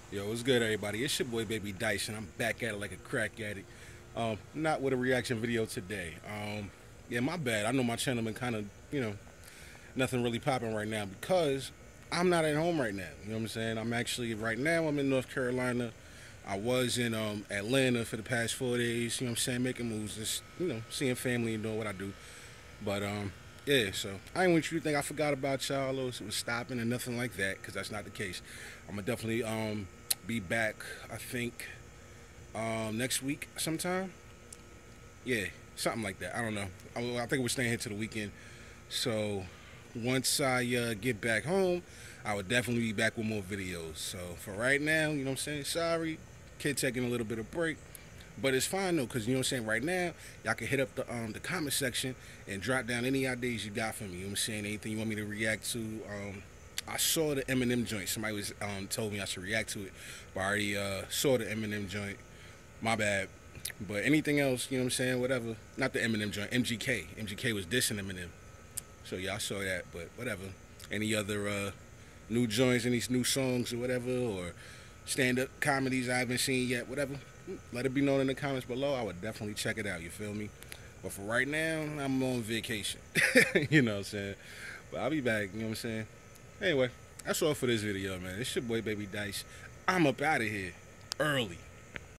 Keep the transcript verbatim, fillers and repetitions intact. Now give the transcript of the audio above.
Yo, what's good, everybody? It's your boy, Baby Dice, and I'm back at it like a crack addict. Um, not with a reaction video today. Um, yeah, my bad. I know my channel been kind of, you know, nothing really popping right now because I'm not at home right now. You know what I'm saying? I'm actually, right now, I'm in North Carolina. I was in um, Atlanta for the past four days, you know what I'm saying, making moves, just, you know, seeing family and doing what I do. But, um, yeah, so I didn't want you to think I forgot about y'all or was stopping or nothing like that, because that's not the case. I'm going to definitely um, be back, I think, um, next week sometime. Yeah, something like that. I don't know. I, I think we're staying here to the weekend. So once I uh, get back home, I would definitely be back with more videos. So for right now, you know what I'm saying? Sorry, kid taking a little bit of break. But it's fine though, cause you know what I'm saying. Right now, y'all can hit up the um the comment section and drop down any ideas you got for me. You know what I'm saying? Anything you want me to react to. Um, I saw the Eminem joint. Somebody was um told me I should react to it, but I already uh saw the Eminem joint. My bad. But anything else, you know what I'm saying? Whatever. Not the Eminem joint. M G K. M G K was dissing Eminem. So yeah, I saw that. But whatever. Any other uh new joints, any new songs or whatever, or stand-up comedies I haven't seen yet, whatever, let it be known in the comments below. I would definitely check it out, you feel me? But for right now, I'm on vacation. You know what I'm saying? But I'll be back, you know what I'm saying? Anyway, that's all for this video, man. It's your boy, Baby Dice. I'm up out of here early.